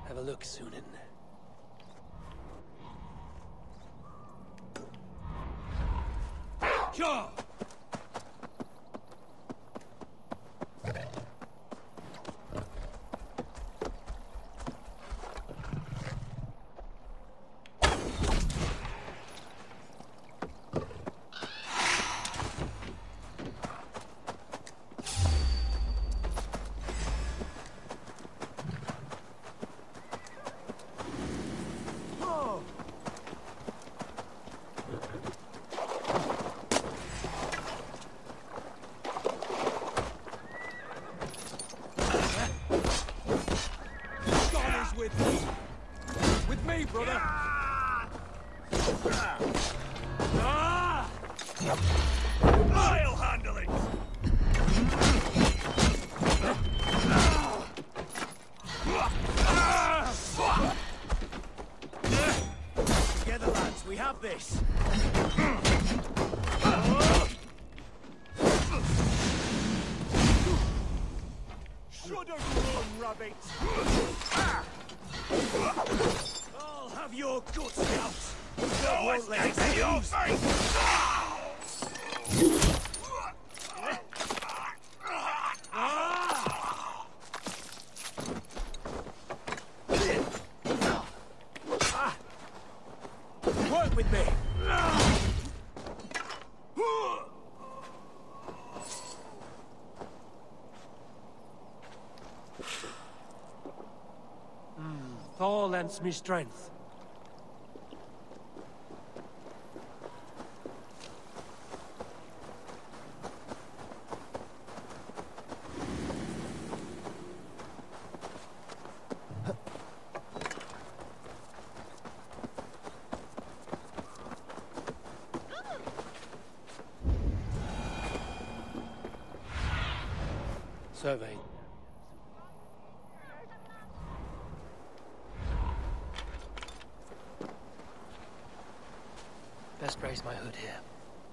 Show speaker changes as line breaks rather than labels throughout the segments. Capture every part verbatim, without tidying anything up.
Have a look, Sunan. Sure!
I'll handle it! Together, lads, we have this. Shudder run, rabbit! I'll have your guts out! No, won't let it see your face! Work with me!
Mm, Thor lends me strength. Survey. Best raise my hood here.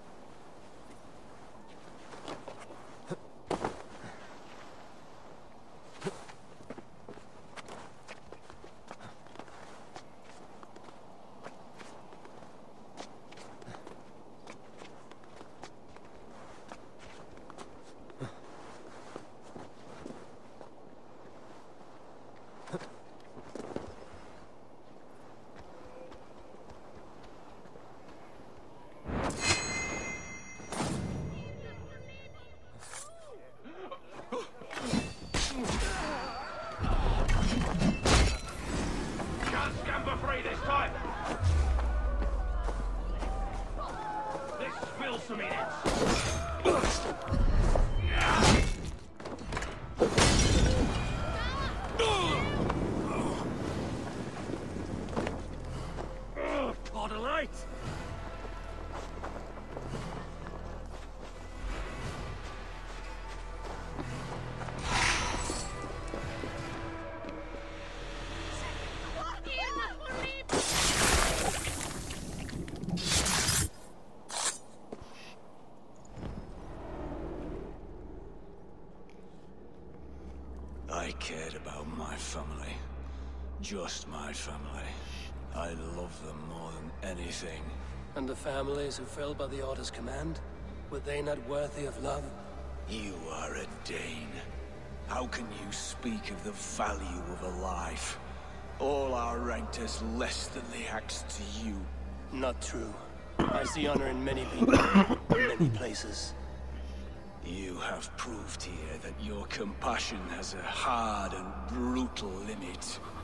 I cared about my family. Just my family. I love them more than anything.
And the families who fell by the Order's command? Were they not worthy of love?
You are a Dane. How can you speak of the value of a life? All are ranked as less than the axe to you.
Not true. I see honor in many people, in many places.
You have proved here that your compassion has a hard and brutal limit.